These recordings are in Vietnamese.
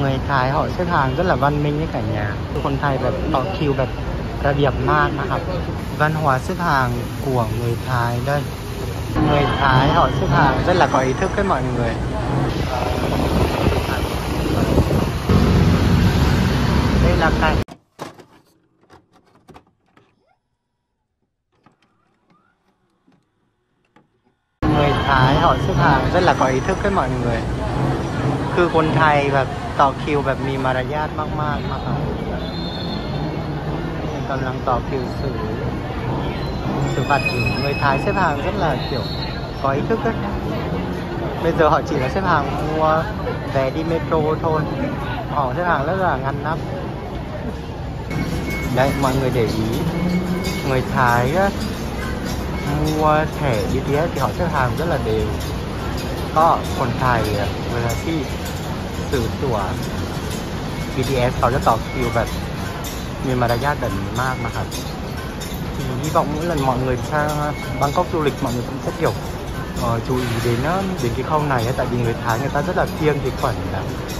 người Thái họ xếp hàng rất là văn minh với cả nhà.คนไทยแบบต่อคิวแบบระเบียบมากนะครับ văn hóa xếp hàng của người Thái đây. Người Thái họ xếp hàng rất là có ý thức với mọi người. Đây là cảnh người Thái họ xếp hàng rất là có ý thức với mọi người. คือคนไทยแบบต่อคิวแบบมีมารยาทมากๆนะครับกำลังต่อคิวxử phạtอยู่ người Thái xếp hàng rất là kiểu có ý thức ấy. Bây giờ họ chỉ là xếp hàng mua vé đi metro thôi, họ xếp hàng rất là ngăn nắp. Đấy, mọi người để ý, người Thái á, mua thẻ BTS thì họ xếp hàng rất là đều. ก็คนไทยเวลาที่ซื้อตั๋ว BTS เขาจะต่อคิวแบบมีมารยาทแบบนี้มากนะครับ thì hy vọng mỗi lần mọi người sang Bangkok du lịch mọi người cũng sẽ kiểu chú ý đến cái khâu này ấy, tại vì người Thái người ta rất là kiêng cái khoản là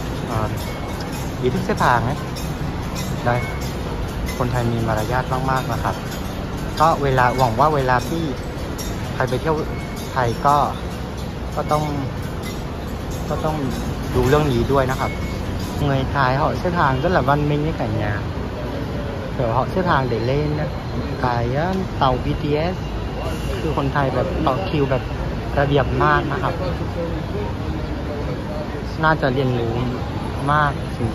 ý thức xếp hàng ấy. Đây, คนไทยมีมารยาทมากๆนะครับก็เวลาหวังว่าเวลาที่ใครไปเที่ยวไทยก็ต้องดูเรื่องนี้ด้วยนะครับ người Thái họ xếp hàng rất là văn minh với cả nhà. Kiểu họ xếp hàng để lên cái tàu BTS คือคนไทยแบบต่อคิวแบบระเบียบมากนะครับ น่าจะเรียนรู้มากสิ่ง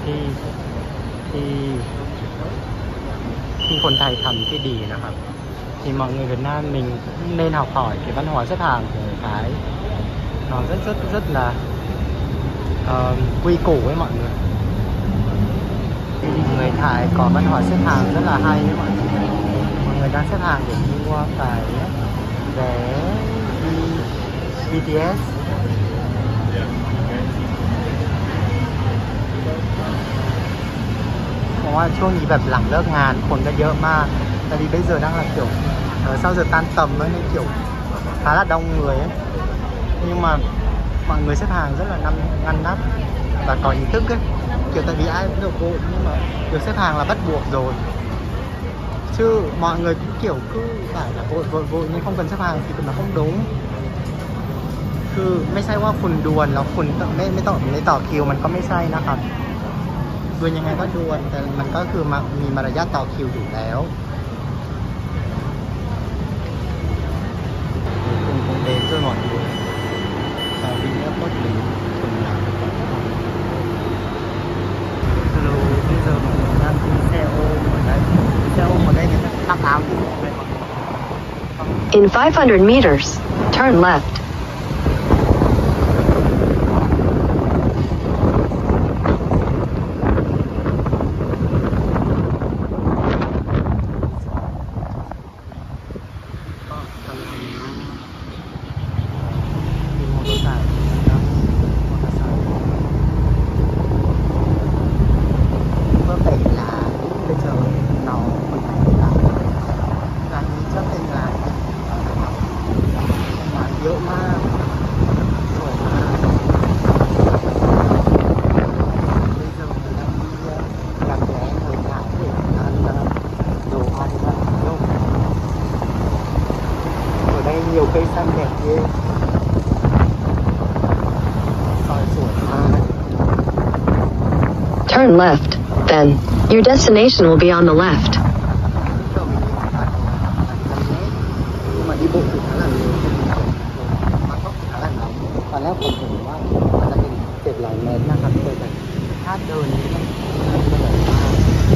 ที่คนไทยทำที่ดีนะครับ thì mọi người Việt Nam mình nên học hỏi cái văn hóa xếp hàng của người Thái. Nó rất là quy củ với mọi người. Người Thái có văn hóa xếp hàng rất là hay với mọi người. Mọi người đang xếp hàng để mua cái vé đi BTS.เพราะว่าช่วงนี้แบบหลังเลิกงานคนก็เยอะมาก tại vì bây giờ đang là kiểu sau giờ tan tầm ấy, nên kiểu khá là đông người ấy. Nhưng mà mọi người xếp hàng rất là ngăn nắp và có ý thức ấy. Kiểu tại vì ai cũng được vội, nhưng mà việc xếp hàng là bắt buộc rồi. Chứ mọi người cũng kiểu cứ phải là vội nhưng không cần xếp hàng thì nó không đúng. คือไม่ใช่ว่าคุณดวลแล้วคุณไม่ต่อคิวมันก็ไม่ใช่นะครับดวลยังไงก็ดวลแต่มันก็คือมีมารยาทต่อคิวอยู่แล้ว cùng đến rồi mọi người. Đi airport đến phần nào. Hello, bây giờ mọi người đang đi xe ôm ở đây. Xe ôm ở đây người ta mặc áo như thế này. In 500 meters, turn left. Nhiều cây xanh đẹp ghê. Turn left, then. Your destination will be on the left. Nhưng mà đi bộ thì khá là nhiều. Bangkok thì khá là nóng. ตอนแรกผมเห็นว่ามันจะเป็น700 เมตรนะครับแต่ถ้าเดินนี่มันเหนื่อยมาก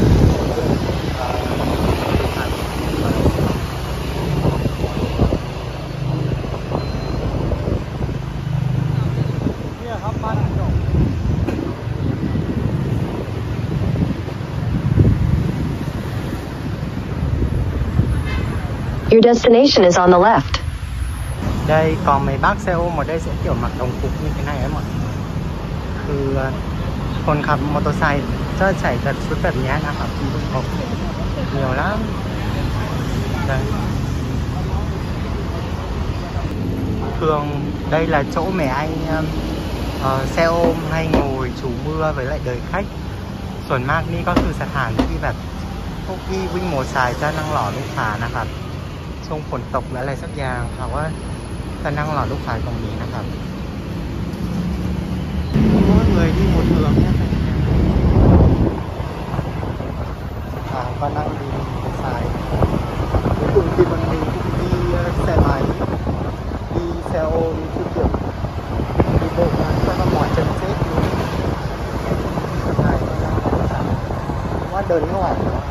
Your destination is on the left. Đây còn mấy bác xe ôm ở đây sẽ kiểu mặc đồng phục như thế này ấy mọi người. คือคนขับมอเตอร์ไซค์จะใส่แต่ชุดแบบนี้นะครับเหนียวแล้ว thường đây là chỗ mẹ anh xe ôm hay ngồi trú mưa với lại đời khách. ส่วนมากนี่ก็คือสถานที่แบบพวกที่วิ่งโมอเตอร์ไซค์จะนั่งรอลูกค้านะครับช่วงฝนตกหรืออะไรสักอย่างเขาว่าจะนั่งรอลูกค้าตรงนี้นะครับngười đi một hướng nhé và đang đi sai cuối cùng thì bọn mình cũng đi xe máy đi xe ôm cứ kiểu đi bộ mà cho nó mỏi chân chết luôn này quá đơn nó hoảng nữa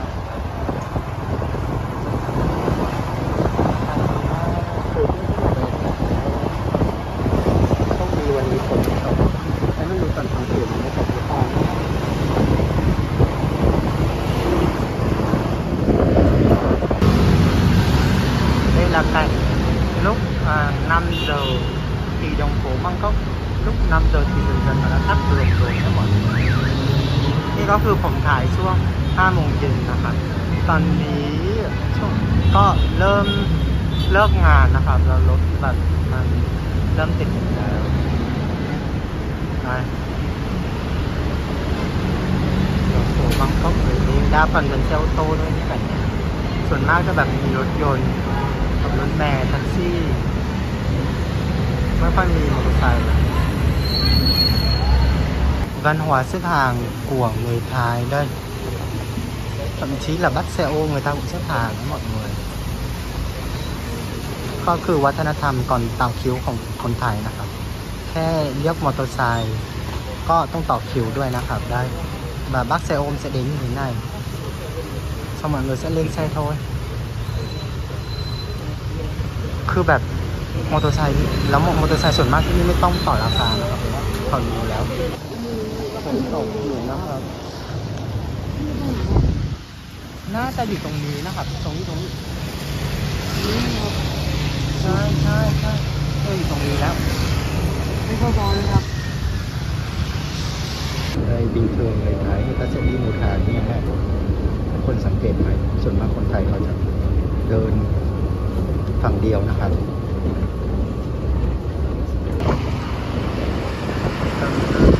không điวันนี้ฝนตกไม่รู้ตอนทำเสียงไม่ตกหรือเปล่าđây là cảnh lúc 5 giờ thì đồng hồ Bangkok lúc 5 giờ thì dần dần đã tắt đường rồiนะหมดนี่ก็คือผมถ่ายช่วง 5 โมงเย็นนะครับตอนนี้ช่วงก็เริ่มเลิกงานนะครับแล้วรถแบบมันเริ่มติดแล้วบางครั้งเลยนี่đa phầnเป็นxe ô tôด้วยที่แบบนี้ส่วนมากจะแบบมีรถยนต์กับรถแมล์แท็กซี่ไม่ค่อยมีมอเตอร์ไซค์văn hóa xếp hàng của người Thái đây thậm chí là bắt xe ôm người ta cũng xếp hàng đó mọi người ก็คือวัฒนธรรมก่อนต่อคิวของคนไทยนะครับแค่เรียกมอเตอร์ไซค์ก็ต้องต่อคิวด้วยนะครับได้và bác xe ôm sẽ đến như thế này xong mọi người sẽ lên xe thôi คือแบบมอเตอร์ไซค์แล้วมอเตอร์ไซค์ส่วนมากที่นี่ไม่ต้องต่อราคานะครับเขารู้แล้วฝนตกอยู่นะครับน่าจะอยู่ตรงนี้นะครับตรงนี้ใช่อยู่ตรงนี้แล้วไม่พอเลยครับĐây, bình thường người Thái người ta sẽ đi một hàng như thế này. คนสังเกตไหมส่วนมากคนไทยเขาจะเดินฝั่งเดียวนะครับ